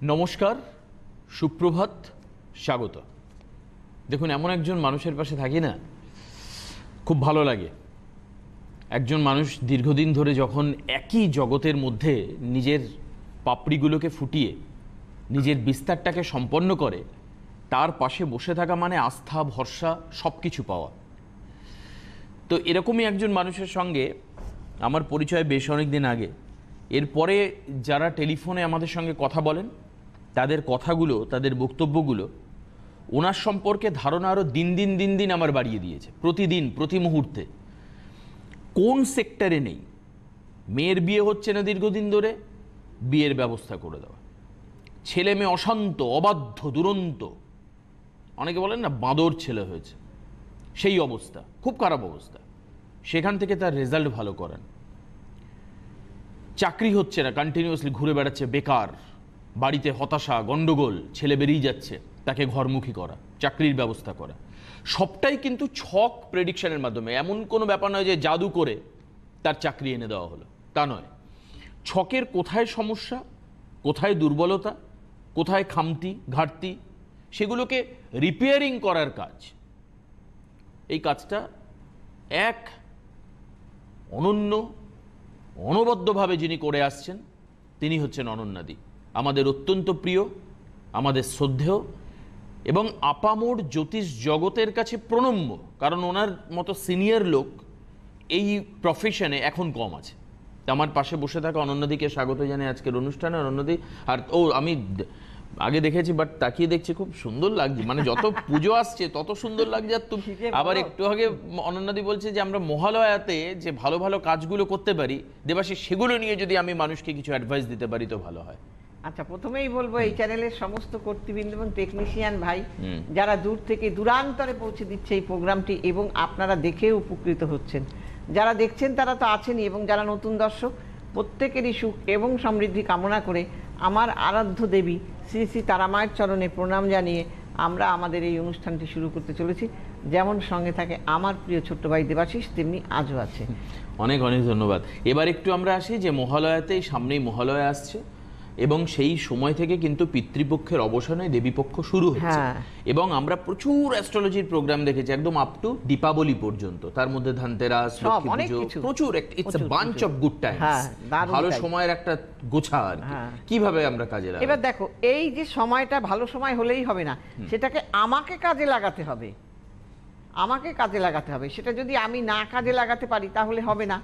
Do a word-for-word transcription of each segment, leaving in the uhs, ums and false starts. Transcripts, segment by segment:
নমস্কার, সুপ্রভাত, স্বাগত। দেখুন, এমন একজন মানুষের পাশে থাকি না, খুব ভালো লাগে। একজন মানুষ দীর্ঘদিন ধরে যখন একই জগতের মধ্যে নিজের পাপড়িগুলোকে ফুটিয়ে নিজের বিস্তারটাকে সম্পন্ন করে, তার পাশে বসে থাকা মানে আস্থা, ভরসা, সব কিছু পাওয়া। তো এরকমই একজন মানুষের সঙ্গে আমার পরিচয় বেশ অনেক দিন আগে। এরপরে যারা টেলিফোনে আমাদের সঙ্গে কথা বলেন, তাদের কথাগুলো, তাদের বক্তব্যগুলো ওনার সম্পর্কে ধারণা আরও দিন দিন দিন দিন আমার বাড়িয়ে দিয়েছে। প্রতিদিন, প্রতি মুহূর্তে। কোন সেক্টরে নেই, মেয়ের বিয়ে হচ্ছে না দীর্ঘদিন ধরে, বিয়ের ব্যবস্থা করে দেওয়া। ছেলে মেয়ে অশান্ত, অবাধ্য, দুরন্ত, অনেকে বলেন না বাঁদর ছেলে হয়েছে, সেই অবস্থা, খুব খারাপ অবস্থা। সেখান থেকে তার রেজাল্ট ভালো করেন। চাকরি হচ্ছে না, কন্টিনিউয়াসলি ঘুরে বেড়াচ্ছে বেকার, বাড়িতে হতাশা, গন্ডগোল, ছেলে বেরিয়ে যাচ্ছে, তাকে ঘরমুখী করা, চাকরির ব্যবস্থা করা। সবটাই কিন্তু ছক প্রেডিকশনের মাধ্যমে। এমন কোনো ব্যাপার নয় যে জাদু করে তার চাকরি এনে দেওয়া হলো, তা নয়। ছকের কোথায় সমস্যা, কোথায় দুর্বলতা, কোথায় খামতি, ঘাটতি, সেগুলোকে রিপেয়ারিং করার কাজ, এই কাজটা এক অনন্য, অনবদ্যভাবে যিনি করে আসছেন, তিনি হচ্ছেন অনন্যাদি। আমাদের অত্যন্ত প্রিয়, আমাদের শ্রদ্ধেয় এবং আপামোর জ্যোতিষ জগতের কাছে প্রণম্য। কারণ ওনার মতো সিনিয়র লোক এই প্রফেশনে এখন কম আছে। তা আমার পাশে বসে থাকা অনন্যাদিকে স্বাগত জানাই আজকের অনুষ্ঠানে। অনন্যাদি, আর ও আমি আগে দেখেছি, বাট তাকিয়ে দেখছি খুব সুন্দর লাগছে, মানে যত পুজো আসছে তত সুন্দর লাগছে। আর তুমি আবার একটু আগে অনন্যাদি বলছে যে আমরা মহালয়াতে যে ভালো ভালো কাজগুলো করতে পারি দেবাশিস, সেগুলো নিয়ে যদি আমি মানুষকে কিছু অ্যাডভাইস দিতে পারি তো ভালো হয়। আচ্ছা, প্রথমেই বলবো এই চ্যানেলের সমস্ত কর্তৃবৃন্দ এবং টেকনিশিয়ান ভাই যারা দূর থেকে দূরান্তরে পৌঁছে দিচ্ছে এই প্রোগ্রামটি, এবং আপনারা দেখে উপকৃত হচ্ছেন, যারা দেখছেন তারা তো আছেনই, এবং যারা নতুন দর্শক, প্রত্যেকেরই সুখ এবং সমৃদ্ধি কামনা করে আমার আরাধ্য দেবী শ্রী শ্রী তারামায়ের চরণে প্রণাম জানিয়ে আমরা আমাদের এই অনুষ্ঠানটি শুরু করতে চলেছি। যেমন সঙ্গে থাকে আমার প্রিয় ছোট্ট ভাই দেবাশিস, তেমনি আজও আছে। অনেক অনেক ধন্যবাদ। এবার একটু আমরা আসি যে মহালয়াতে, সামনেই মহালয়া আসছে এবং সেই সময় থেকে কিন্তু পিতৃপক্ষের অবসানে দেবীপক্ষ শুরু হচ্ছে। এবং আমরা প্রচুর অ্যাস্ট্রোলজির প্রোগ্রাম দেখেছি, একদম আপ টু দীপাবলি পর্যন্ত। তার মধ্যে ধানতেরাস, লক্ষ্মী পুজো, প্রচুর, it's a bunch of good times, ভালো সময়ের একটা গোছা। কিভাবে আমরা কাজে লাগাবো? এবার দেখো, এই যে সময়টা ভালো সময় হলেই হবে না, সেটাকে আমাকে কাজে লাগাতে হবে। আমাকে কাজে লাগাতে হবে। সেটা যদি আমি না কাজে লাগাতে পারি তাহলে হবে না।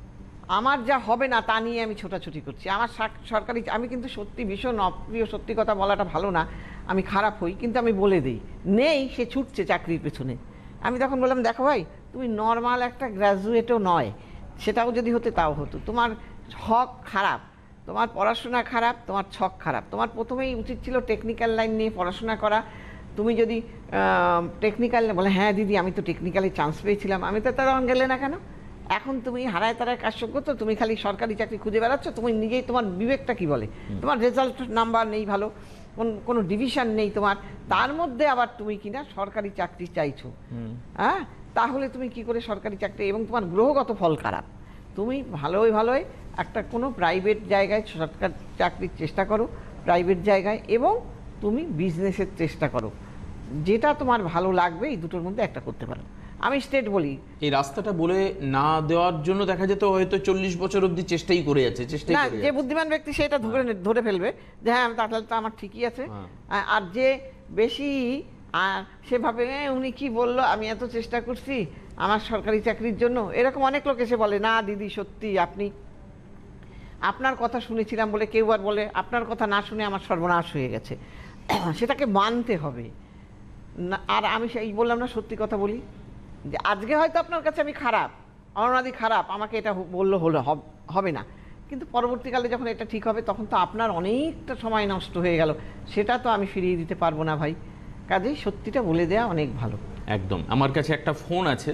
আমার যা হবে না তা নিয়ে আমি ছোটাছুটি করছি। আমার সরকারি, আমি কিন্তু সত্যি ভীষণ অপ্রিয়, সত্যি কথা বলাটা ভালো না, আমি খারাপ হই, কিন্তু আমি বলে দিই, নেই, সে ছুটছে চাকরির পেছনে। আমি তখন বললাম, দেখো ভাই, তুমি নর্মাল একটা গ্র্যাজুয়েটও নয়, সেটাও যদি হতে তাও হতো। তোমার ছক খারাপ, তোমার পড়াশোনা খারাপ, তোমার ছক খারাপ। তোমার প্রথমেই উচিত ছিল টেকনিক্যাল লাইন নিয়ে পড়াশোনা করা। তুমি যদি টেকনিক্যাল বলে, হ্যাঁ দিদি আমি তো টেকনিক্যালি চান্স পেয়েছিলাম, আমি তো তখন গেলে না কেন? এখন তুমি হারায় তারায় কাজ করছো, তুমি খালি সরকারি চাকরি খুঁজে বেড়াচ্ছ। তুমি নিজেই, তোমার বিবেকটা কি বলে? তোমার রেজাল্ট নাম্বার নেই ভালো, কোনো ডিভিশন নেই তোমার, তার মধ্যে আবার তুমি কিনা সরকারি চাকরি চাইছো। হ্যাঁ, তাহলে তুমি কি করে সরকারি চাকরি? এবং তোমার গ্রহগত ফল খারাপ। তুমি ভালোই ভালোই একটা কোনো প্রাইভেট জায়গায় সরকারি চাকরির চেষ্টা করো, প্রাইভেট জায়গায়, এবং তুমি বিজনেসের চেষ্টা করো। যেটা তোমার ভালো লাগবে এই দুটোর মধ্যে একটা করতে পারো। আমি স্টেট বলি, এই রাস্তাটা বলে না দেওয়ার জন্য দেখা যেত হয়তো চল্লিশ বছর অবধি চেষ্টাই করে যাচ্ছে, চেষ্টাই করে যাচ্ছে। যে বুদ্ধিমান ব্যক্তি সেটা ধরে ধরে ফেলবে যে হ্যাঁ তাহলে তো আমার ঠিকই আছে। আর যে বেশি সেভাবে, উনি কি বললো, আমি এত চেষ্টা করছি আমার সরকারি চাকরির জন্য, এরকম অনেক লোক এসে বলে, না দিদি সত্যি আপনি, আপনার কথা শুনেছিলাম বলে, কেউ আর বলে আপনার কথা না শুনে আমার সর্বনাশ হয়ে গেছে। সেটাকে মানতে হবে না। আর আমি সেই বললাম না, সত্যি কথা বলি, যে আজকে হয়তো আপনার কাছে আমি খারাপ, অনন্যাদি খারাপ, আমাকে এটা বললো হলো হবে না, কিন্তু পরবর্তীকালে যখন এটা ঠিক হবে তখন তো আপনার অনেকটা সময় নষ্ট হয়ে গেল, সেটা তো আমি ফিরিয়ে দিতে পারবো না ভাই। কাজেই সত্যিটা বলে দেওয়া অনেক ভালো। একদম। আমার কাছে একটা ফোন আছে,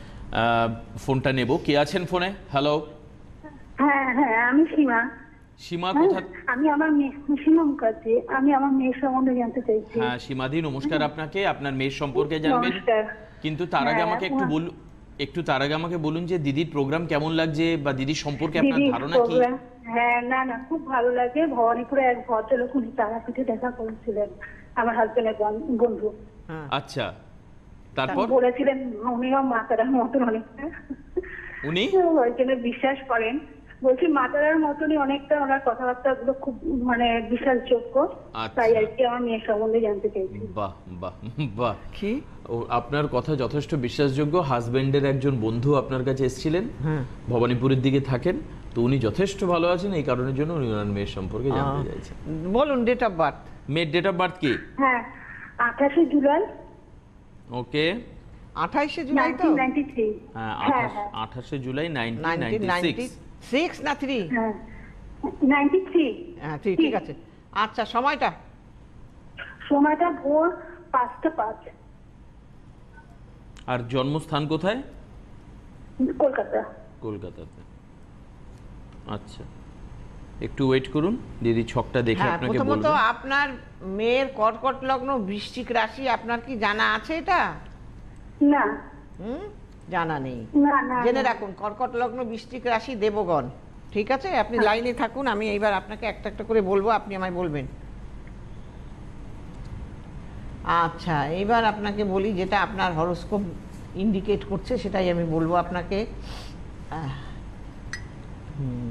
ফোনটা নেব। কে আছেন ফোনে? হ্যালো। হ্যাঁ হ্যাঁ, আমি সীমা। সীমা কোথা? আমি আমার সীমা মুখার্জি, আমি আমার মেয়ের সম্বন্ধে জানতে চাইছি। হ্যাঁ সীমাদি, নমস্কার আপনাকে। আপনার মেয়ের সম্পর্কে জানবেন, কিন্তু তার আগে আমাকে একটু বলুন, একটু তার আগে আমাকে বলুন যে দিদির প্রোগ্রাম কেমন লাগছে, বা দিদির সম্পর্কে আপনার ধারণা কি? হ্যাঁ, না না, খুব ভালো লাগে। ভবানীপুরে এক ভদ্রলোক উনি তারাপীঠে দেখা করেছিলেন, আমার হাজবেন্ডের বন্ধু। হ্যাঁ। আচ্ছা, তারপর বলেছিলেন উনিও মাতারার মতন অনেকটা, উনি ওই জন্য বিশ্বাস করেন। বলছি মাতারার মতনই অনেকটা, ওনার কথাবার্তা গুলো খুব মানে বিশ্বাসযোগ্য। আচ্ছা। তাই আর কি আমার মেয়ের সম্বন্ধে জানতে চাইছি। বাহ বাহ বাহ, কি ও আপনার কথা যথেষ্ট বিশ্বাসযোগ্য। হাজবেন্ডের একজন বন্ধু আপনার কাছে এসেছিলেন, হ্যাঁ। ভবানীপুরের দিকে থাকেন, তো উনি যথেষ্ট ভালো আছেন, এই কারণের জন্য উনি ওনার মেয়ের সম্পর্কে জানতে আহ, চাইছেন। বলুন ডেট অফ বার্থ। মেয়ের ডেট অফ বার্থ কি? হ্যাঁ, আঠাশে জুলাই ওকে, আঠাইশে জুলাই তো? Nineteen ninety three. হ্যাঁ, হ্যাঁ, আঠাশ হ্যাঁ। আঠাশে July nineteen nineteen ninety ninety six. Six না থ্রি? হ্যাঁ, নাইনটি থ্রি। হ্যাঁ ঠিক ঠিক আছে। আচ্ছা, সময়টা? সময়টা ভোর পাঁচটা পাঁচ। আর জন্মস্থান কোথায়? কলকাতা। কলকাতাতে। আচ্ছা, একটু ওয়েট করুন, দিদি ছকটা দেখে হ্যাঁ, আপনাকে প্রথমত বলবো। আপনার মেয়ের কর্কট লগ্ন বৃশ্চিক রাশি, আপনার কি জানা আছে এটা? না হুম, জানা নেই। না না জেনে না। রাখুন, কর্কট লগ্ন বৃশ্চিক রাশি, দেবগণ। ঠিক আছে, আপনি লাইনে থাকুন, আমি এইবার আপনাকে একটা একটা করে বলবো, আপনি আমায় বলবেন। আচ্ছা, এইবার আপনাকে বলি যেটা আপনার হরোস্কোপ ইন্ডিকেট করছে সেটাই আমি বলবো আপনাকে। আহ, হুম।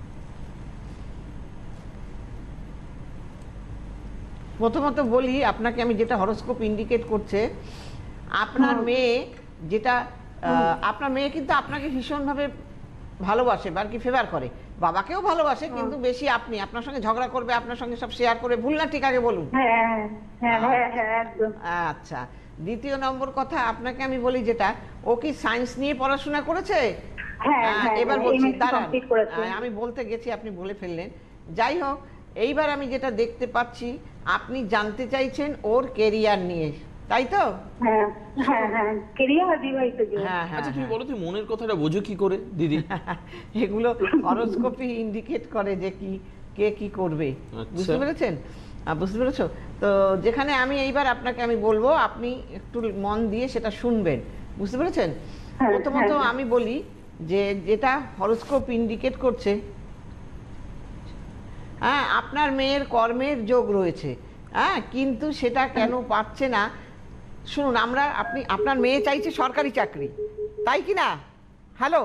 প্রথমত বলি আপনাকে, আমি যেটা হরোস্কোপ ইন্ডিকেট করছে, আপনার মেয়ে যেটা আহ, আপনার মেয়ে কিন্তু আপনাকে ভীষণভাবে ভালোবাসে বা আর কি ফেভার করে, বাবাকেও ভালোবাসে, কিন্তু বেশি আপনি, আপনার সঙ্গে ঝগড়া করবে, আপনার সঙ্গে সব শেয়ার করে, ভুল না ঠিক? আগে বলুন। হ্যাঁ হ্যাঁ হ্যাঁ হ্যাঁ একদম। আচ্ছা, দ্বিতীয় নম্বর কথা আপনাকে আমি বলি যেটা, ও কি সায়েন্স নিয়ে পড়াশোনা করেছে? হ্যাঁ আহ, হ্যাঁ এবার হ্যাঁ, বলছি, এম এস সি দাঁড়ান, কমপ্লিট করেছে। আহ, আমি বলতে গেছি, আপনি বলে ফেললেন। যাই হোক, এইবার আমি যেটা দেখতে পাচ্ছি, আপনি জানতে চাইছেন ওর কেরিয়ার নিয়ে, তাই তো? হ্যাঁ হ্যাঁ হ্যাঁ, কেরিয়ার বিবাহিত জীবন। হ্যাঁ হ্যাঁ আচ্ছা, তুমি হ্যাঁ। বলো তো মনের কথাটা বোঝো কি করে দিদি? এগুলো হরোস্কোপি ইন্ডিকেট করে যে কি কে কি করবে, আচ্ছা। বুঝতে পেরেছেন? আহ, বুঝতে পেরেছো তো? যেখানে আমি এইবার আপনাকে আমি বলবো, আপনি একটু মন দিয়ে সেটা শুনবেন, বুঝতে পেরেছেন? হ্যাঁ, প্রথমত হ্যাঁ। আমি বলি যে যেটা হরোস্কোপ ইন্ডিকেট করছে, হ্যাঁ, আপনার মেয়ের কর্মের যোগ রয়েছে, হ্যাঁ, কিন্তু সেটা কেন পাচ্ছে না? শুনুন, আমরা আপনি আপনার মেয়ে চাইছে সরকারি চাকরি, তাই কি না? হ্যালো,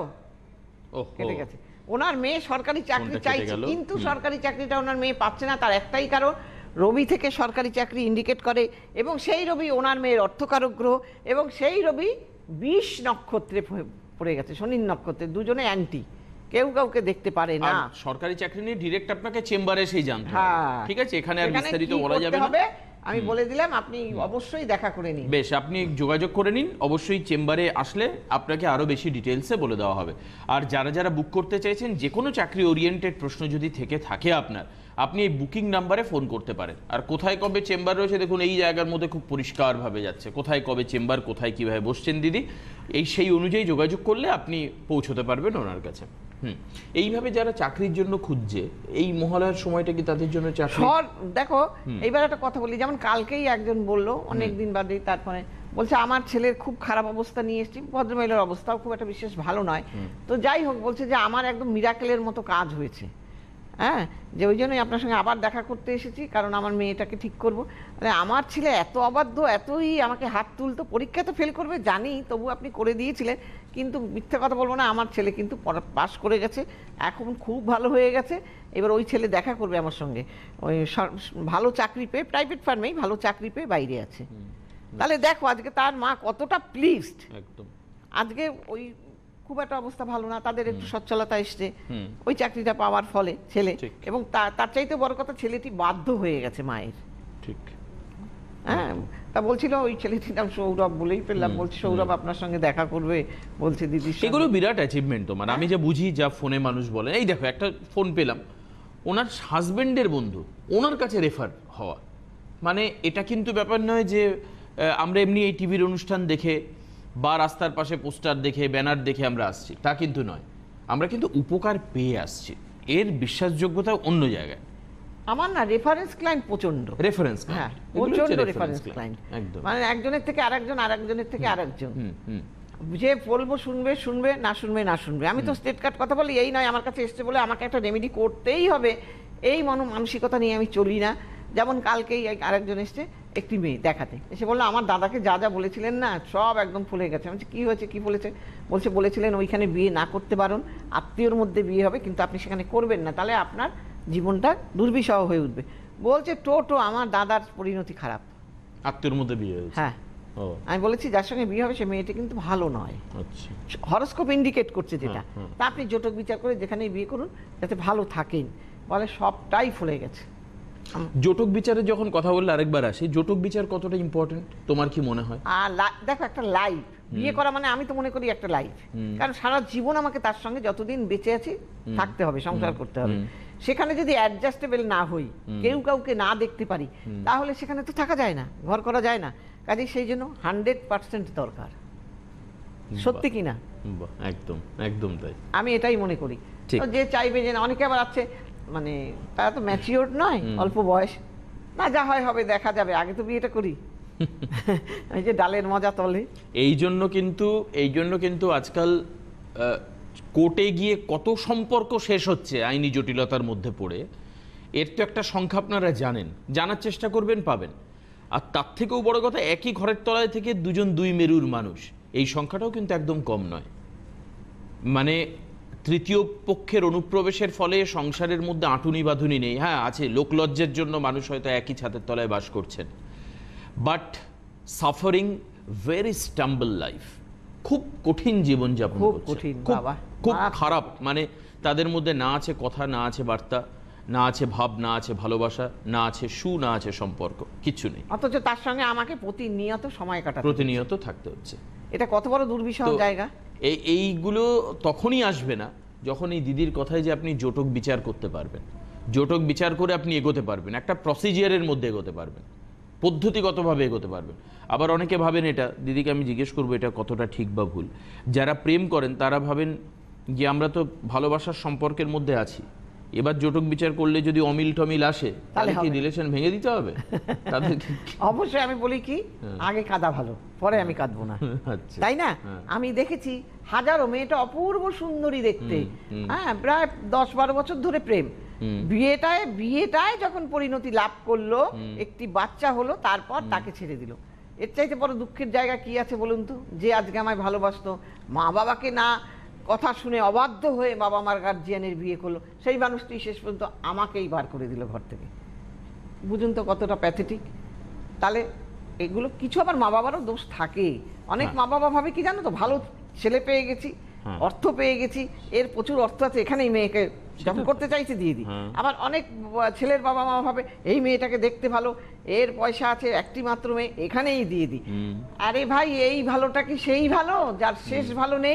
ওহো, কেটে গেছে। ওনার মেয়ে সরকারি চাকরি ফোনটা কেটে চাইছে, গেল। কিন্তু হুম। সরকারি চাকরিটা ওনার মেয়ে পাচ্ছে না। তার একটাই কারণ, রবি থেকে সরকারি চাকরি ইন্ডিকেট করে, এবং সেই রবি ওনার মেয়ের অর্থকারক গ্রহ, এবং সেই রবি বিষ নক্ষত্রে প- পড়ে গেছে, শনির নক্ষত্রে, দুজনে অ্যান্টি, কেউ কাউকে দেখতে পারে আর না। সরকারি চাকরি নিয়ে ডিরেক্ট আপনাকে চেম্বারে এসেই জানতে হবে। হ্যাঁ, ঠিক আছে, এখানে আর এখানে বিস্তারিত কি বলা করতে যাবে না। হবে আমি বলে দিলাম, আপনি অবশ্যই দেখা করে নিন। বেশ, আপনি যোগাযোগ করে নিন, অবশ্যই চেম্বারে আসলে আপনাকে আরো বেশি ডিটেলসে বলে দেওয়া হবে। আর যারা যারা বুক করতে চাইছেন, যে কোনো চাকরি ওরিয়েন্টেড প্রশ্ন যদি থেকে থাকে আপনার, আপনি এই বুকিং নাম্বারে ফোন করতে পারেন। আর কোথায় কবে চেম্বার রয়েছে দেখুন, এই জায়গার মধ্যে খুব পরিষ্কারভাবে যাচ্ছে কোথায় কবে চেম্বার, কোথায় কিভাবে বসছেন দিদি, এই সেই অনুযায়ী যোগাযোগ করলে আপনি পৌঁছতে পারবেন ওনার কাছে। হুম, এইভাবে যারা চাকরির জন্য খুঁজছে, এই মহালয়ার সময়টা কি তাদের জন্য চাকরি? সর দেখো, এইবার একটা কথা বলি, যেমন কালকেই একজন বললো, অনেক দিন বাদে, তারপরে বলছে আমার ছেলের খুব খারাপ অবস্থা নিয়ে এসেছি, ভদ্রমহিলার অবস্থাও খুব একটা বিশেষ ভালো নয়, তো যাই হোক, বলছে যে আমার একদম মিরাকেলের মতো কাজ হয়েছে, হ্যাঁ, যে ওই জন্যই আপনার সঙ্গে আবার দেখা করতে এসেছি, কারণ আমার মেয়েটাকে ঠিক করবো। আরে আমার ছেলে এত অবাধ্য, এতই আমাকে হাত তুলতো, পরীক্ষা তো ফেল করবে জানি, তবু আপনি করে দিয়েছিলেন, কিন্তু মিথ্যে কথা বলবো না, আমার ছেলে কিন্তু পাস করে গেছে, এখন খুব ভালো হয়ে গেছে। এবার ওই ছেলে দেখা করবে আমার সঙ্গে, ওই সর- ভালো চাকরি পেয়ে, প্রাইভেট ফার্মেই ভালো চাকরি পেয়ে বাইরে আছে। তাহলে দেখো আজকে তার মা কতটা প্লিজড। একদম। আজকে ওই খুব একটা অবস্থা ভালো না, তাদের একটু সচ্ছলতা এসছে হুম। ওই চাকরিটা পাওয়ার ফলে ছেলে, ঠিক। এবং তা- তার চাইতে বড় কথা, ছেলেটি বাধ্য হয়ে গেছে মায়ের, ঠিক। হ্যাঁ। তা বলছিল ওই ছেলেটির নাম সৌরভ, বলেই ফেললাম, বলছি সৌরভ আপনার সঙ্গে দেখা করবে, বলছে দিদির সঙ্গে। এগুলো বিরাট অ্যাচিভমেন্ট তোমার, আমি যা বুঝি, যা ফোনে মানুষ বলে। এই দেখো, একটা ফোন পেলাম, ওনার হাজবেন্ডের বন্ধু, ওনার কাছে রেফার হওয়া, মানে এটা কিন্তু ব্যাপার নয় যে আহ, আমরা এমনি এই টিভির অনুষ্ঠান দেখে বা রাস্তার পাশে পোস্টার দেখে, ব্যানার দেখে আমরা আসছি, তা কিন্তু নয়। আমরা কিন্তু উপকার পেয়ে আসছি, এর বিশ্বাসযোগ্যতা অন্য জায়গায়। আমার না রেফারেন্স ক্লায়েন্ট প্রচন্ড, রেফারেন্স, হ্যাঁ প্রচন্ড রেফারেন্স ক্লায়েন্ট, একদম। মানে একজনের থেকে আরেকজন, আরেকজনের থেকে আরেকজন। হুম হুম। যে বলবো শুনবে শুনবে, না শুনবে না শুনবে। আমি তো স্টেট কাট কথা বলি, এই নয় আমার কাছে এসছে বলে আমাকে একটা রেমেডি করতেই হবে এই মন মানসিকতা নিয়ে আমি চলি না। যেমন কালকেই এক- আরেকজন এসছে একটি মেয়ে দেখাতে, এসে বললো আমার দাদাকে যা যা বলেছিলেন না সব একদম ফুলে গেছে। আমি বলছি, কি হয়েছে, কি বলেছে? বলছে বলেছিলেন ওইখানে বিয়ে না করতে পারেন, আত্মীয়র মধ্যে বিয়ে হবে, কিন্তু আপনি সেখানে করবেন না, তাহলে আপনার জীবনটা দুর্বিষহ হয়ে উঠবে। বলছে টোটো আমার দাদার পরিণতি খারাপ। আত্মীয়র মধ্যে বিয়ে হয়েছে? হ্যাঁ। ও আমি বলেছি যার সঙ্গে বিয়ে হবে সে মেয়েটি কিন্তু ভালো নয়, আচ্ছা। হরস্কোপ ইন্ডিকেট করছে যেটা। হ্যাঁ, হ্যাঁ। তা আপনি জটক বিচার করে যেখানেই বিয়ে করুন যাতে ভালো থাকেন। বলে সবটাই ফুলে গেছে। জটক বিচারে যখন কথা বললে আরেকবার আসি, জটক বিচার কতটা ইম্পর্টেন্ট তোমার কি মনে হয়? আর লা- দেখো একটা লাইফ বিয়ে করা মানে আমি তো মনে করি একটা লাইফ, কারণ সারা জীবন আমাকে তার সঙ্গে যতদিন বেঁচে আছি থাকতে হবে, সংসার করতে হবে। সেখানে যদি অ্যাডজাস্টেবল না হই, কেউ কাউকে না দেখতে পারি, তাহলে সেখানে তো থাকা যায় না, ঘর করা যায় না। কাজে সেই জন্য হান্ড্রেড পার্সেন্ট দরকার। সত্যি কি না? বাহ, একদম একদম তাই। আমি এটাই মনে করি। ঠিক। তো যে চাইবে যে না, অনেকে আবার আছে মানে তারা তো ম্যাচিওর নয়, অল্প বয়স, না যা হয় হবে দেখা যাবে, আগে তো বিয়েটা করি। এই যে ডালের মজা তলে। এই জন্য কিন্তু এই জন্য কিন্তু আজকাল আহ, কোর্টে গিয়ে কত সম্পর্ক শেষ হচ্ছে আইনি জটিলতার মধ্যে পড়ে। এর তো একটা সংখ্যা আপনারা জানেন, জানার চেষ্টা করবেন, পাবেন। আর তার থেকেও বড় কথা, একই ঘরের তলায় থেকে দুজন দুই মেরুর মানুষ, এই সংখ্যাটাও কিন্তু একদম কম নয়। মানে তৃতীয় পক্ষের অনুপ্রবেশের ফলে সংসারের মধ্যে আঁটুনি বাঁধুনি নেই। হ্যাঁ আছে, লোকলজ্জের জন্য মানুষ হয়তো একই ছাদের তলায় বাস করছেন, but suffering very stumble life, খুব কঠিন জীবনযাপন খুব করছে। কঠিন খুব- বাবা, খুব মারাত্মক। খারাপ। মানে তাদের মধ্যে না আছে কথা, না আছে বার্তা, না আছে ভাব, না আছে ভালোবাসা, না আছে সু, না আছে সম্পর্ক, কিচ্ছু নেই। অথচ তার সঙ্গে আমাকে প্রতিনিয়ত সময় কাটাতে প্রতিনিয়ত থাকতে হচ্ছে। হচ্ছে। এটা কত বড় দুর্বিষহ তো জায়গা। এই এইগুলো তখনই আসবে না যখন এই দিদির কথায় যে আপনি জটক বিচার করতে পারবেন, জটক বিচার করে আপনি এগোতে পারবেন, একটা প্রসিজিয়ারের মধ্যে এগোতে পারবেন, পদ্ধতিগতভাবে এগোতে পারবেন। আবার অনেকে ভাবেন, এটা দিদিকে আমি জিজ্ঞেস করবো এটা কতটা ঠিক বা ভুল, যারা প্রেম করেন তারা ভাবেন যে আমরা তো ভালোবাসার সম্পর্কের মধ্যে আছি, এবার জটক বিচার করলে যদি অমিল টমিল আসে তাহলে কি হবে। রিলেশন ভেঙে দিতে হবে তাদেরকে? অবশ্যই আমি বলি কি, আগে কাঁদা ভালো, পরে আমি কাঁদবো না, আচ্ছা। তাই না? হ্যাঁ। আমি দেখেছি হাজারো, মেয়েটা অপূর্ব সুন্দরী দেখতে, হুম, হুম। হ্যাঁ প্রায় দশ বারো বছর ধরে প্রেম, হুম। বিয়েটায় বিয়েটায় যখন পরিণতি লাভ করলো, একটি বাচ্চা হলো, তারপর তাকে ছেড়ে দিল। এর চাইতে বড় দুঃখের জায়গা কি আছে বলুন তো? যে আজকে আমায় ভালোবাসতো, মা বাবাকে না কথা শুনে অবাধ্য হয়ে বাবা মার গার্জিয়ানের বিয়ে করলো, সেই মানুষটি শেষ পর্যন্ত আমাকেই বার করে দিল ঘর থেকে। বুঝুন তো কতটা প্যাথেটিক। তাহলে এগুলো কিছু আবার মা বাবারও দোষ থাকে। অনেক হ্যাঁ। মা বাবা ভাবে কি জানো তো, ভালো ছেলে পেয়ে গেছি, হ্যাঁ। অর্থ পেয়ে গেছি, এর প্রচুর অর্থ আছে, এখানেই মেয়েকে যখন করতে চাইছে দিয়ে দিই। হ্যাঁ। আবার অনেক ব- ছেলের বাবা মা ভাবে এই মেয়েটাকে দেখতে ভালো, এর পয়সা আছে, একটি মাত্র মেয়ে, এখানেই দিয়ে দিই। হুম। আরে ভাই, এই ভালোটা কি সেই ভালো যার শেষ ভালো নেই?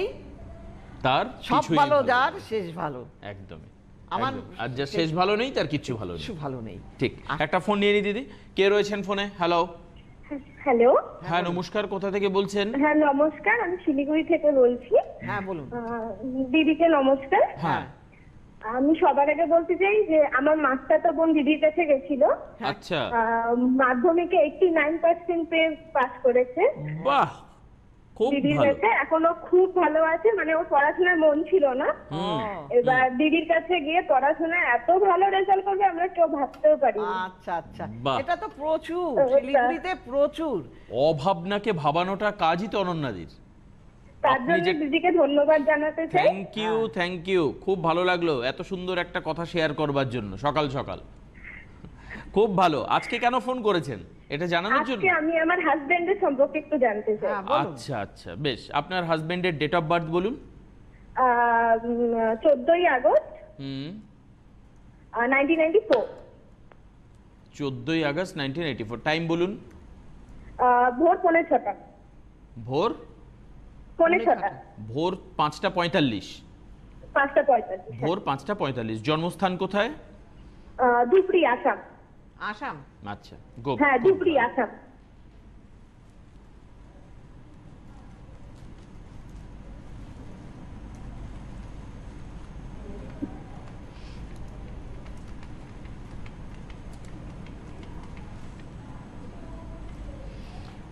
তার সব কিছুই ভালো ভালো যার নেই। শেষ ভালো, একদমই আমার একদম। আর যা শেষ ভালো নেই তার কিচ্ছু ভালো নেই। কিছু ভালো নেই। ঠিক। আ- একটা ফোন নিয়ে নি দিদি, কে রয়েছেন ফোনে? হ্যালো। হ্যালো, হ্যাঁ নমস্কার, কোথা থেকে বলছেন? হ্যাঁ নমস্কার, আমি শিলিগুড়ি থেকে বলছি। হ্যাঁ বলুন। আহ, দিদিকে নমস্কার। হ্যাঁ। আমি সবার আগে বলতে চাই যে আমার মাস্টারটা বোন দিদির কাছে গেছিল, আচ্ছা। আহ, মাধ্যমিকে এইটটি নাইন পার্সেন্ট পেয়ে পাস করেছে বাহ, খুব দিদির ভালো। কাছে। এখনো খুব ভালো আছে, মানে ওর পড়াশোনায় মন ছিল না, হুম। এবার দিদির কাছে গিয়ে পড়াশোনায় এত ভালো রেজাল্ট করবে আমরা কেউ ভাবতেও পারি। আচ্ছা আচ্ছা, বাহ। এটা তো প্রচুর, ওটা- শিলিগুড়িতে প্রচুর। অভাবনাকে ভাবানোটা কাজই তো অনন্যাদির। তার আপনি জন্য যে- দিদিকে ধন্যবাদ জানাতে চাই। থ্যাংক ইউ, থ্যাংক ইউ, খুব ভালো লাগলো এত সুন্দর একটা কথা শেয়ার করবার জন্য সকাল সকাল। খুব ভালো। আজকে কেন ফোন করেছেন এটা জানানোর জন্য? আজকে আমি আমার হাজবেন্ডের সম্পর্কে একটু জানতে চাই। হ্যাঁ বলুন। আচ্ছা আচ্ছা, বেশ। আপনার হাজবেন্ডের ডেট অফ বার্থ বলুন। চোদ্দই আগস্ট হুম। নাইনটিন নাইনটি ফোর, চোদ্দই August nineteen eighty four. Time বলুন। ভোর পৌনে ছটা। ভোর পৌনে ছটা, ভোর পাঁচটা পঁয়তাল্লিশ। পাঁচটা পঁয়তাল্লিশ। ভোর পাঁচটা পঁয়তাল্লিশ। জন্মস্থান কোথায়? আহ, ধুবড়ি, আসাম। আসাম। আচ্ছা, গো। হ্যাঁ, ধুবড়ি, আসাম।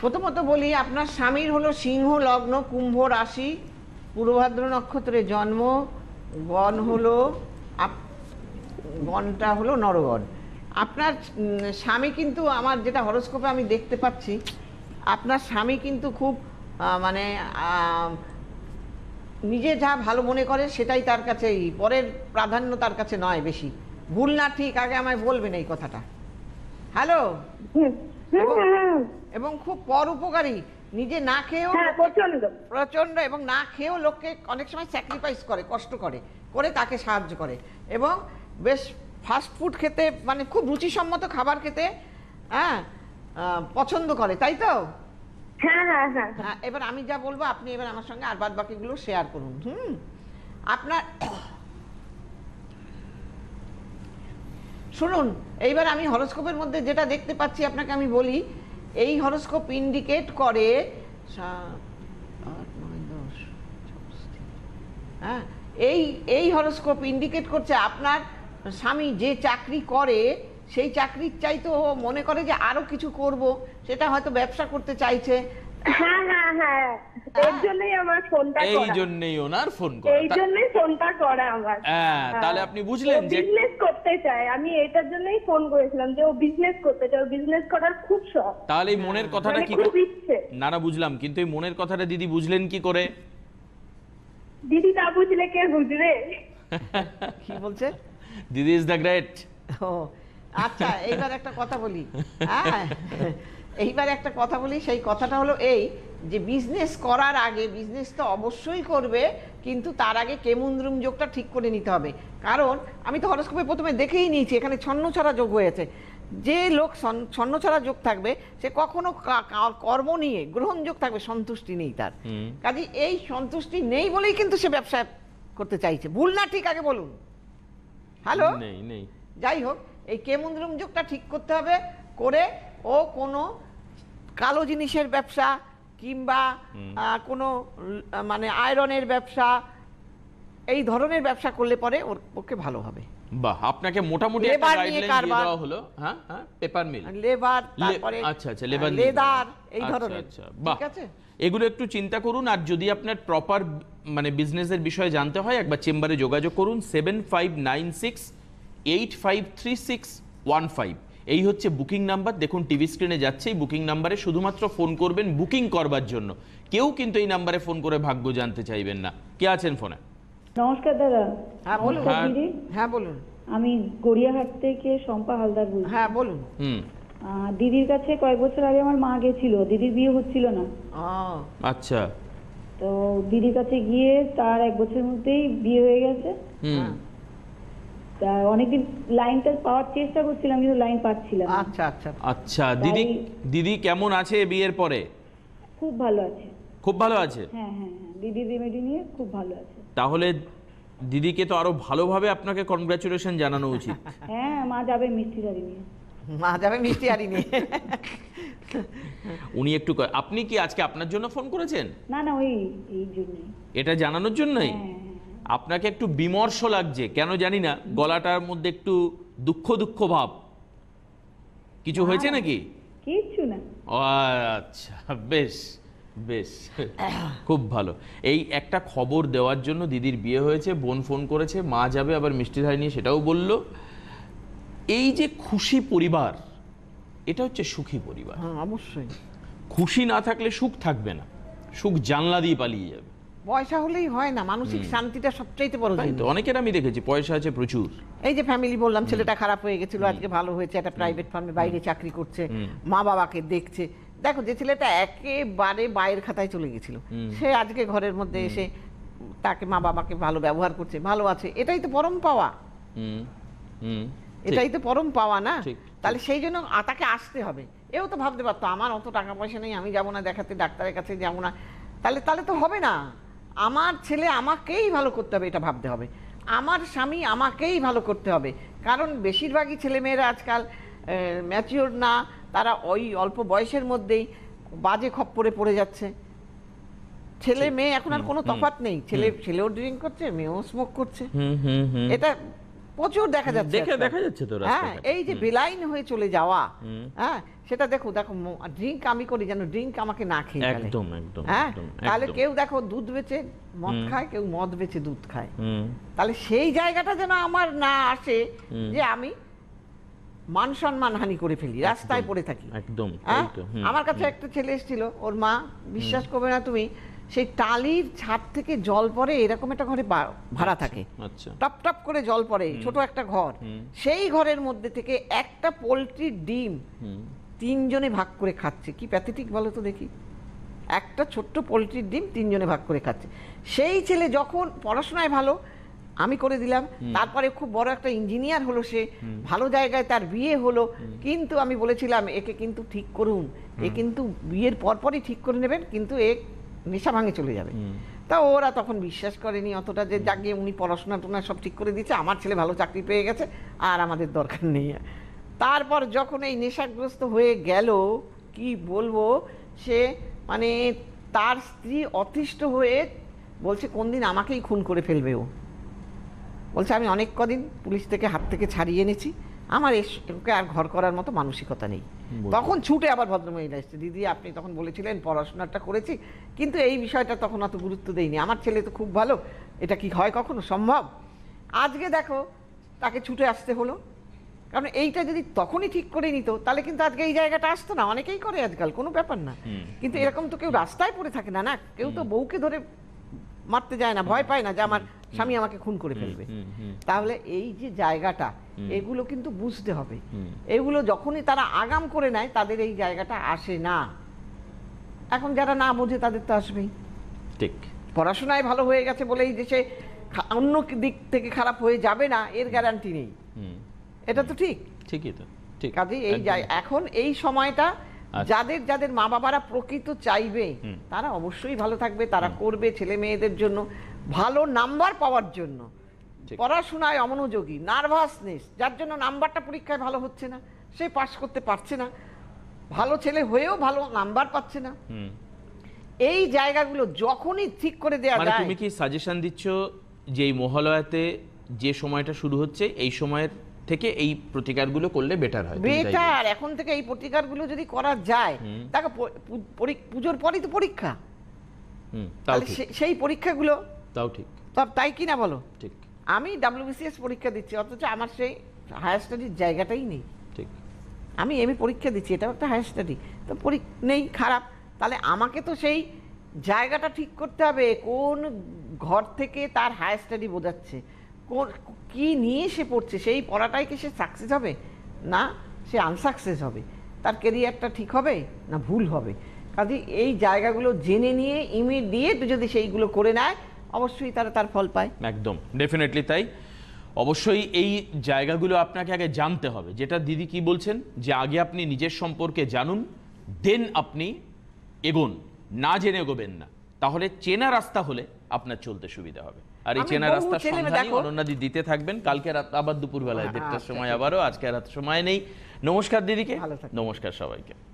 প্রথমত বলি, আপনার স্বামীর হলো সিংহ লগ্ন, কুম্ভ রাশি, পূর্বভাদ্র নক্ষত্রে জন্ম, গণ হলো আপ- গণটা হলো নরগণ। আপনার উম, স্বামী কিন্তু, আমার যেটা হরোস্কোপে আমি দেখতে পাচ্ছি, আপনার স্বামী কিন্তু খুব আহ, মানে আহ, নিজে যা ভালো মনে করে সেটাই তার কাছে, পরের প্রাধান্য তার কাছে নয় বেশি। ভুল না ঠিক আগে আমায় বলবেন এই কথাটা। হ্যালো। হুম, হুম, হুম, হুম। এবং খুব পর উপকারী, নিজে না খেয়েও হ্যাঁ, প্রচন্ড। প্রচন্ড, এবং না খেয়েও লোককে অনেক সময় স্যাক্রিফাইস করে, কষ্ট করে করে তাকে সাহায্য করে, এবং বেশ ফাস্ট ফুড খেতে, মানে খুব রুচিসম্মত খাবার খেতে হ্যাঁ আহ, পছন্দ করে, তাই তো? হ্যাঁ, হ্যাঁ, হ্যাঁ। হ্যাঁ, এবার আমি যা বলবো আপনি এবার আমার সঙ্গে আর বাদ বাকিগুলো শেয়ার করুন। হুম আপনার শুনুন, এইবার আমি হরোস্কোপের মধ্যে যেটা দেখতে পাচ্ছি আপনাকে আমি বলি, এই হরোস্কোপ ইন্ডিকেট করে সাত, আট, নয়, দশ, চব্বিশ, হ্যাঁ, এই এই হরোস্কোপ ইন্ডিকেট করছে আপনার স্বামী যে চাকরি করে সেই চাকরির চাইতে ও মনে করে যে আরো কিছু করব, সেটা হয়তো ব্যবসা করতে চাইছে। হ্যাঁ, হ্যাঁ, হ্যাঁ, এর জন্যই আমার ফোনটা এই করা। জন্যই ওনার ফোন করা। এই জন্যই ফোনটা করা আমার। হ্যাঁ, তাহলে আপনি বুঝলেন যে বিজনেস করতে চায়, আমি এটার জন্যই ফোন করেছিলাম যে ও বিজনেস করতে চায়, বিজনেস করার খুব শখ, তাহলে এই মনের কথাটা মানে কি খুব করে- ইচ্ছে। না না বুঝলাম, কিন্তু এই মনের কথাটা দিদি বুঝলেন কি করে? দিদি না বুঝলে কে বুঝবে? কি বলছে? দিদি ইজ দ্য গ্রেট। ও আচ্ছা, এইবার একটা কথা বলি। হ্যাঁ, এইবার একটা কথা বলি, সেই কথাটা হলো এই যে বিজনেস করার আগে, বিজনেস তো অবশ্যই করবে, কিন্তু তার আগে কেমুন্দ্রুম যোগটা ঠিক করে নিতে হবে। কারণ আমি তো হরোস্কোপে প্রথমে দেখেই নিয়েছি এখানে ছন্নছাড়া যোগ হয়েছে। যে লোক ছন- ছন্নছাড়া যোগ থাকবে সে কখনো কা- কা- কর্ম নিয়ে গ্রহণযোগ থাকবে, সন্তুষ্টি নেই তার। হুম। কাজে এই সন্তুষ্টি নেই বলেই কিন্তু সে ব্যবসা করতে চাইছে। ভুল না ঠিক আগে বলুন। হ্যালো। নেই নেই যাই হোক, এই কেমুন্দ্রুম যোগটা ঠিক করতে হবে, করে ও কোনো কালো জিনিসের ব্যবসা কিংবা আহ, কোনো আহ, মানে আয়রনের ব্যবসা, এই ধরনের ব্যবসা করলে পরে ওর পক্ষে ভালো হবে। বাহ, আপনাকে মোটামুটি একটা লেবার নিয়ে গাইডলাইন দিয়ে কারবার। দেওয়া হলো। হ্যাঁ হ্যাঁ, পেপার মিল, লেবার, লে- তারপরে আচ্ছা আচ্ছা, লেবার নিয়ে লেদার, দেওয়া। এই আচ্ছা, ধরনের। আচ্ছা, বাহ। ঠিক আছে। এগুলো একটু চিন্তা করুন, আর যদি আপনার প্রপার মানে বিজনেসের বিষয়ে জানতে হয় একবার চেম্বারে যোগাযোগ করুন। Seven five nine six eight five three six one five এই হচ্ছে বুকিং নাম্বার। দেখুন টিভি স্ক্রিনে যাচ্ছে, এই বুকিং নাম্বারে শুধুমাত্র ফোন করবেন বুকিং করবার জন্য। কেউ কিন্তু এই নাম্বারে ফোন করে ভাগ্য জানতে চাইবেন না। কে আছেন ফোনে? নমস্কার দাদা। হ্যাঁ বলুন। নমস্কার হ্যাঁ। দিদি, হ্যাঁ বলুন। আমি গড়িয়াহাট থেকে শম্পা হালদার বলছি। হ্যাঁ বলুন। হুম, আহ, দিদির কাছে কয়েক বছর আগে আমার মা গেছিল, দিদির বিয়ে হচ্ছিল না, ও আচ্ছা। তো দিদির কাছে গিয়ে তার এক বছরের মধ্যেই বিয়ে হয়ে গেছে। হুম, হ্যাঁ। তা অনেকদিন লাইনটা পাওয়ার চেষ্টা করছিলাম কিন্তু লাইন পাচ্ছিলাম না। আচ্ছা আচ্ছা। আচ্ছা। দিদি তাই- দিদি কেমন আছে বিয়ের পরে? খুব ভালো আছে। খুব ভালো আছে। হ্যাঁ হ্যাঁ হ্যাঁ, দিদির রেমেডি নিয়ে খুব ভালো আছে। তাহলে দিদিকে তো আরো ভালোভাবে আপনাকে কনগ্রাচুলেশন জানানো উচিত। হ্যাঁ, মা যাবে মিষ্টি গাড়ি নিয়ে। মা যাবে মিষ্টি হাড়ি নিয়ে। উনি একটু ক- আপনি কি আজকে আপনার জন্য ফোন করেছেন? না না, ওই এই জন্যই। এটা জানানোর জন্যই? হ্যাঁ হ্যাঁ, আপনাকে একটু বিমর্ষ লাগছে কেন জানি না, গলাটার মধ্যে একটু দুঃখ দুঃখ ভাব। কিছু হয়েছে নাকি? কিচ্ছু না। ও আচ্ছা, বেশ বেশ, খুব ভালো। এই একটা খবর দেওয়ার জন্য, দিদির বিয়ে হয়েছে, বোন ফোন করেছে, মা যাবে আবার মিষ্টি ধাই নিয়ে, সেটাও বলল। এই যে খুশি পরিবার, এটা হচ্ছে সুখী পরিবার। হ্যাঁ অবশ্যই। খুশি না থাকলে সুখ থাকবে না, সুখ জানলা দিয়ে পালিয়ে যাবে। পয়সা হলেই হয় না, মানসিক শান্তিটা সবচাইতে বড় তাই জিনিস। তো, অনেকের আমি দেখেছি পয়সা আছে প্রচুর। এই যে ফ্যামিলি বললাম, ছেলেটা খারাপ হয়ে গেছিল, আজকে ভালো হয়েছে, একটা প্রাইভেট ফার্মে বাইরে চাকরি করছে, মা বাবাকে দেখছে। দেখো, যে ছেলেটা একেবারে বাইরের খাতায় চলে গেছিল, সে আজকে ঘরের মধ্যে এসে তাকে মা বাবাকে ভালো ব্যবহার করছে, ভালো আছে, এটাই তো পরম পাওয়া। হুম হুম, এটাই তো পরম পাওয়া না? ঠিক, তাহলে সেই জন্য আ- তাকে আসতে হবে। এও তো ভাবতে পারতো আমার অত টাকা পয়সা নেই, আমি যাবো না দেখাতে, ডাক্তারের কাছে যাবো না। তাহলে তাহলে তো হবে না। আমার ছেলে আমাকেই ভালো করতে হবে, এটা ভাবতে হবে। আমার স্বামী আমাকেই ভালো করতে হবে। কারণ বেশিরভাগই ছেলেমেয়েরা আজকাল ম্যাচিওর না, তারা ওই অল্প বয়সের মধ্যেই বাজে খপ্পরে পড়ে যাচ্ছে। ছেলে মেয়ে এখন আর কোনো তফাৎ নেই, ছেলে ছেলেও ড্রিঙ্ক করছে, মেয়েও স্মোক করছে। হুম হুম হুম, এটা প্রচুর দেখা যাচ্ছে দেখে আজকাল। দেখা যাচ্ছে তো হ্যাঁ, রাস্তাঘাটে। এই যে বেলাইন হয়ে চলে যাওয়া, হ্যাঁ সেটা দেখো দেখো ড্রিঙ্ক আমি করি যেন ড্রিঙ্ক আমাকে না খেয়ে ফেলে। একদম একদম হ্যাঁ একদম, তাহলে একদম। কেউ দেখো দুধ বেচে মদ খায়, কেউ মদ বেচে দুধ খায়। হুম, তাহলে সেই জায়গাটা যেন আমার না আসে যে আমি মান সম্মান হানি করে ফেলি, রাস্তায় পড়ে থাকি। একদম হ্যাঁ? তাই তো, হুম, আমার কাছে একটা ছেলে এসেছিল, ওর মা, বিশ্বাস করবে না তুমি, সেই টালির ছাদ থেকে জল পড়ে, এরকম একটা ঘরে বা- ভাড়া থাকে, আচ্ছা টপ টপ করে জল পড়ে, ছোট একটা ঘর, সেই ঘরের মধ্যে থেকে একটা পোলট্রির ডিম হুম, তিনজনে ভাগ করে খাচ্ছে। কি প্যাথেটিক বলো তো দেখি, একটা ছোট্ট পোলট্রির ডিম তিনজনে ভাগ করে খাচ্ছে। সেই ছেলে যখন পড়াশোনায় ভালো, আমি করে দিলাম, তারপরে খুব বড় একটা ইঞ্জিনিয়ার হলো, সে ভালো জায়গায় তার বিয়ে হলো, কিন্তু আমি বলেছিলাম একে কিন্তু ঠিক করুন, এ কিন্তু বিয়ের পরপরই ঠিক করে নেবেন, কিন্তু এ নেশা ভাঙে চলে যাবে। তা ওরা তখন বিশ্বাস করেনি অতটা, যে জাগিয়ে উনি পড়াশোনা টোনা সব ঠিক করে দিচ্ছে, আমার ছেলে ভালো চাকরি পেয়ে গেছে আর আমাদের দরকার নেই। তারপর যখন এই নেশাগ্রস্ত হয়ে গেল, কি বলবো, সে মানে তার স্ত্রী অতিষ্ঠ হয়ে বলছে কোন দিন আমাকেই খুন করে ফেলবে ও। বলছে আমি অনেক কদিন পুলিশ থেকে হাত থেকে ছাড়িয়ে এনেছি, আমার এস- ওকে আর ঘর করার মতো মানসিকতা নেই। তখন ছুটে আবার ভদ্রমহিলা এসছে, দিদি আপনি তখন বলেছিলেন পড়াশোনাটা করেছি, কিন্তু এই বিষয়টা তখন অত গুরুত্ব দেইনি, আমার ছেলে তো খুব ভালো, এটা কি হয় কখনো সম্ভব? আজকে দেখো তাকে ছুটে আসতে হলো, কারণ এইটা যদি তখনই ঠিক করে নিত তাহলে কিন্তু আজকে এই জায়গাটা আসতো না। অনেকেই করে আজকাল, কোনো ব্যাপার না, কিন্তু এরকম তো কেউ রাস্তায় পড়ে থাকে না, না কেউ তো বউকে ধরে মারতে যায় না, ভয় পায় না যে আমার স্বামী আমাকে খুন করে ফেলবে। তাহলে এই যে জায়গাটা, এগুলো কিন্তু বুঝতে হবে, এগুলো যখনই তারা আগাম করে নেয় তাদের এই জায়গাটা আসে না। এখন যারা না বোঝে তাদের তো আসবেই। ঠিক, পড়াশোনায় ভালো হয়ে গেছে বলেই যে সে খা- অন্য দিক থেকে খারাপ হয়ে যাবে না, এর গ্যারান্টি নেই। হুম, এটা তো ঠিক। ঠিকই তো, ঠিক। কাজে এই একদম। জায়- এখন এই সময়টা আচ্ছা। যাদের যাদের মা বাবারা প্রকৃত চাইবে তারা অবশ্যই ভালো থাকবে, তারা করবে ছেলে মেয়েদের জন্য ভালো নাম্বার পাওয়ার জন্য। ঠিক। পড়াশোনায় অমনোযোগী, নার্ভাসনেস, যার জন্য নাম্বারটা পরীক্ষায় ভালো হচ্ছে না, সে পাস করতে পারছে না, ভালো ছেলে হয়েও ভালো নাম্বার পাচ্ছে না, হুম। এই জায়গাগুলো যখনই ঠিক করে দেওয়া মানে যায়। তুমি কি সাজেশন দিচ্ছ যে এই মহালয়াতে যে সময়টা শুরু হচ্ছে এই সময়ের থেকে এই প্রতিকারগুলো করলে বেটার হয়? তুমি তাই বলছো? বেটার, এখন থেকে এই প্রতিকারগুলো যদি করা যায়, তাকে প- পু- পরি- পুজোর পরই তো পরীক্ষা, হুম, তাও তাহলে ঠিক, সে- সেই পরীক্ষাগুলো তাও ঠিক, তো তাই কি না বলো? ঠিক, আমি ডাব্লিউবিসিএস পরীক্ষা দিচ্ছি, অথচ আমার সেই হায়ার স্টাডির জায়গাটাই নেই। ঠিক। আমি এমএ পরীক্ষা দিচ্ছি, এটাও একটা হায়ার স্টাডি, তো পরীক্ষা নেই, খারাপ। তাহলে আমাকে তো সেই জায়গাটা ঠিক করতে হবে, কোন ঘর থেকে তার হায়ার স্টাডি বোঝাচ্ছে, কোন কি নিয়ে সে পড়ছে, সেই পড়াটাই কি সে সাকসেস হবে না সে আনসাকসেস হবে, তার কেরিয়ারটা ঠিক হবে না ভুল হবে। কাজে এই জায়গাগুলো জেনে নিয়ে ইমিডিয়েট যদি সেইগুলো করে নেয়, অবশ্যই তারা তার ফল পায়। একদম, ডেফিনেটলি তাই। অবশ্যই এই জায়গাগুলো আপনাকে আগে জানতে হবে, যেটা দিদি কি বলছেন, যে আগে আপনি নিজের সম্পর্কে জানুন, দেন আপনি এগোন, না জেনে এগোবেন না, তাহলে চেনা রাস্তা হলে আপনার চলতে সুবিধা হবে। আর এই আমি চেনা বহু রাস্তার ছেলে সন্ধানই দেখো- অনন্যাদি দিতে থাকবেন। কালকে রাত আবার দুপুরবেলায় আচ্ছা, দেড়টার আচ্ছা, সময় ঠিক আবারও, আজকে আর রাত সময় নেই। নমস্কার দিদিকে, ভালো থাকবেন। নমস্কার সবাইকে।